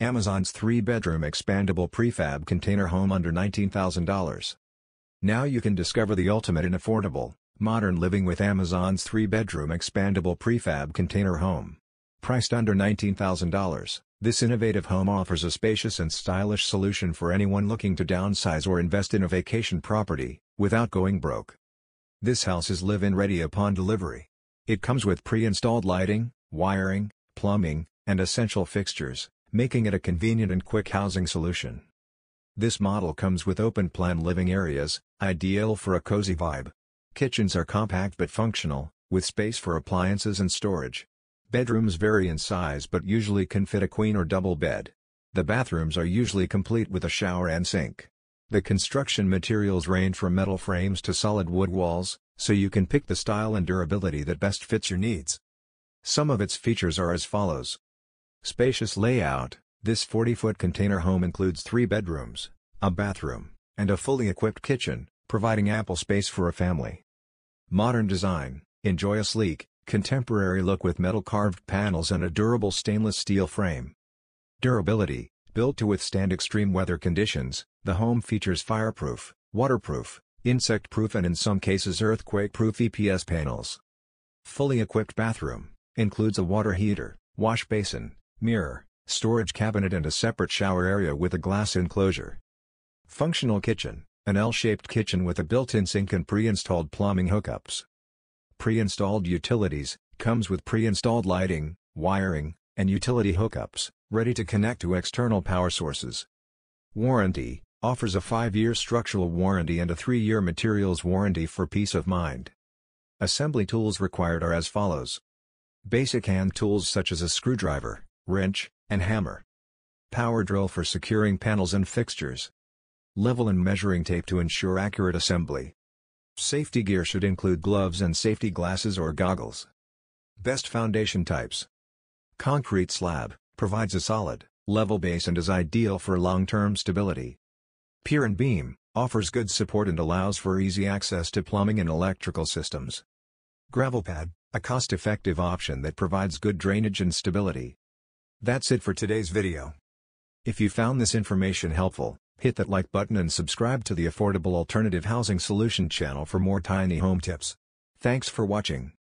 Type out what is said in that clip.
Amazon's 3-bedroom expandable prefab container home under $19,000. Now you can discover the ultimate in affordable, modern living with Amazon's 3-bedroom expandable prefab container home. Priced under $19,000, this innovative home offers a spacious and stylish solution for anyone looking to downsize or invest in a vacation property, without going broke. This house is live-in ready upon delivery. It comes with pre-installed lighting, wiring, plumbing, and essential fixtures, making it a convenient and quick housing solution. This model comes with open-plan living areas, ideal for a cozy vibe. Kitchens are compact but functional, with space for appliances and storage. Bedrooms vary in size but usually can fit a queen or double bed. The bathrooms are usually complete with a shower and sink. The construction materials range from metal frames to solid wood walls, so you can pick the style and durability that best fits your needs. Some of its features are as follows. Spacious layout. This 40-foot container home includes 3 bedrooms, a bathroom, and a fully equipped kitchen, providing ample space for a family. Modern design. Enjoy a sleek, contemporary look with metal carved panels and a durable stainless steel frame. Durability. Built to withstand extreme weather conditions, the home features fireproof, waterproof, insect-proof and in some cases earthquake-proof EPS panels. Fully equipped bathroom. Includes a water heater, wash basin, mirror, storage cabinet and a separate shower area with a glass enclosure. Functional kitchen. An L-shaped kitchen with a built-in sink and pre-installed plumbing hookups. Pre-installed utilities. Comes with pre-installed lighting, wiring, and utility hookups, ready to connect to external power sources. Warranty. Offers a 5-year structural warranty and a 3-year materials warranty for peace of mind. Assembly tools required are as follows. Basic hand tools such as a screwdriver, wrench, and hammer. Power drill for securing panels and fixtures. Level and measuring tape to ensure accurate assembly. Safety gear should include gloves and safety glasses or goggles. Best foundation types. Concrete slab, provides a solid, level base and is ideal for long-term stability. Pier and beam, offers good support and allows for easy access to plumbing and electrical systems. Gravel pad, a cost-effective option that provides good drainage and stability. That's it for today's video. If you found this information helpful, hit that like button and subscribe to the Affordable Alternative Housing Solution channel for more tiny home tips. Thanks for watching.